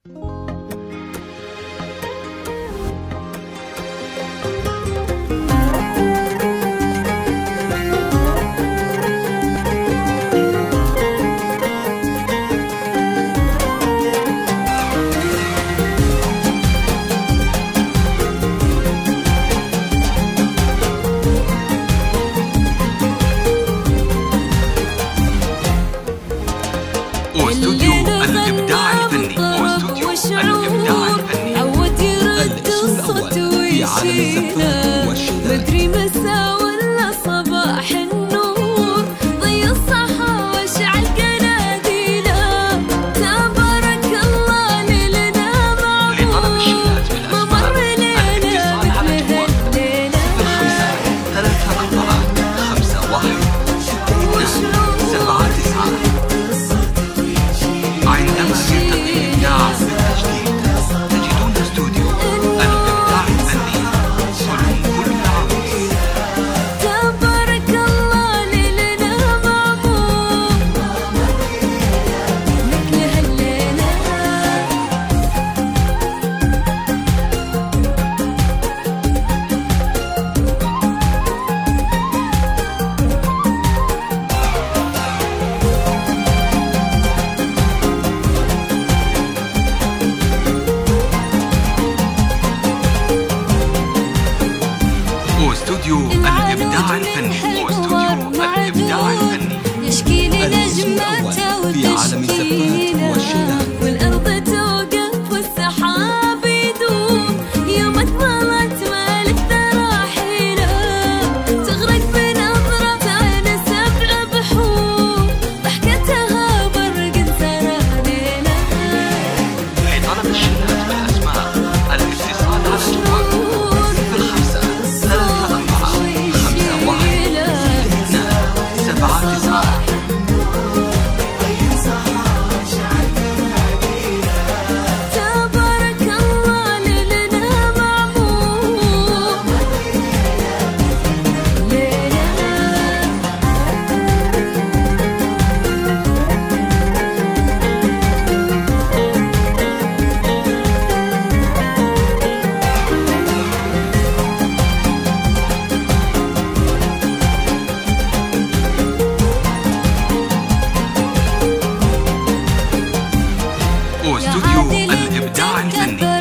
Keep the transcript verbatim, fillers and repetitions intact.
واستوديو الإبداع الفني واستوديو الإبداع الفني عود يرد الصوت ويشيله بدري مساء ولا صباح النور ضي الصحا واشعل قناديله تبارك الله ليلنا معمور ما مر ليلة مثل هالليلة ثلاثة أربعة خمسة واحد سبعة تسعة عندما يلتقي الإبداع بالتجديد تجدون استوديو الإبداع الفني كل عام. تبارك الله ليلنا معمور مثل هالليلة واستوديو الإبداع الفني واستوديو الإبداع الفني يشكي لي نجمته وتشكيله والأرض توقف والسحاب يدوم يوم اطلعت مالك تراحيله تغرق بنظرة عين سبع بحور ضحكتها برق سرى ليله لطلب الشهادة بالأسماء الاتصال على الجوال بالخمسة ثلاثة أربعة خمسة واحد سبعة تسعة. تبارك الله ليلنا معمور ليلة واستوديو الإبداع الفني